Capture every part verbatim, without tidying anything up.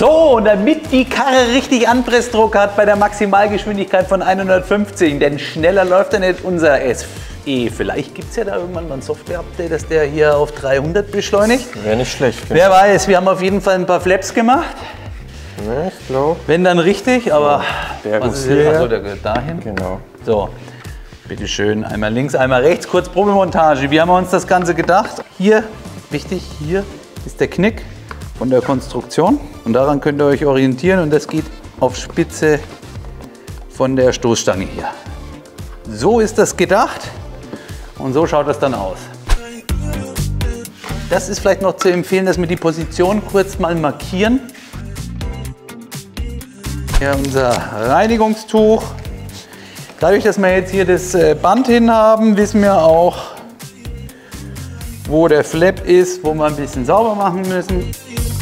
So, und damit die Karre richtig Anpressdruck hat bei der Maximalgeschwindigkeit von hundertfünfzig, denn schneller läuft ja nicht unser S E. Vielleicht gibt es ja da irgendwann mal ein Software-Update, dass der hier auf dreihundert beschleunigt. Wäre nicht schlecht. Genau. Wer weiß, wir haben auf jeden Fall ein paar Flaps gemacht. Ja, ich glaube. Wenn dann richtig, aber der was ist hier? Achso, der gehört dahin. Genau. So, bitte schön, einmal links, einmal rechts, kurz Probemontage. Wie haben wir uns das Ganze gedacht? Hier, wichtig, hier ist der Knick von der Konstruktion und daran könnt ihr euch orientieren und das geht auf Spitze von der Stoßstange hier. So ist das gedacht und so schaut das dann aus. Das ist vielleicht noch zu empfehlen, dass wir die Position kurz mal markieren. Hier unser Reinigungstuch. Dadurch, dass wir jetzt hier das Band hin haben, wissen wir auch, wo der Flap ist, wo wir ein bisschen sauber machen müssen.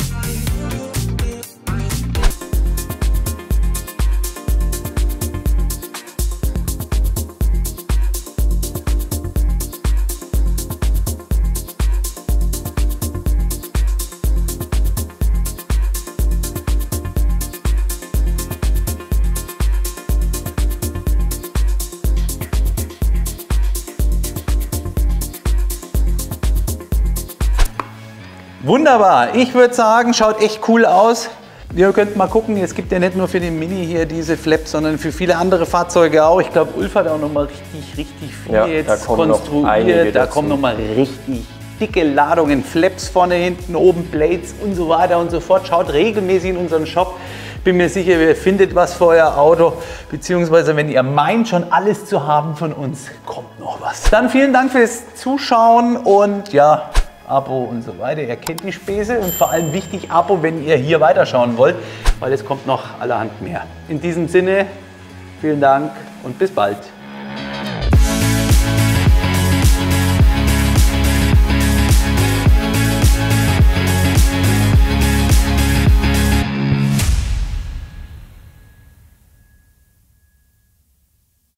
Wunderbar, ich würde sagen, schaut echt cool aus. Ihr könnt mal gucken, es gibt ja nicht nur für den Mini hier diese Flaps, sondern für viele andere Fahrzeuge auch. Ich glaube, Ulf hat auch noch mal richtig, richtig viel ja, jetzt da konstruiert. Da kommen noch mal richtig dicke Ladungen, Flaps vorne, hinten, oben, Blades und so weiter und so fort. Schaut regelmäßig in unseren Shop. Bin mir sicher, ihr findet was für euer Auto, beziehungsweise wenn ihr meint, schon alles zu haben von uns, kommt noch was. Dann vielen Dank fürs Zuschauen und ja, Abo und so weiter. Ihr kennt die Späße und vor allem wichtig, Abo, wenn ihr hier weiterschauen wollt, weil es kommt noch allerhand mehr. In diesem Sinne, vielen Dank und bis bald.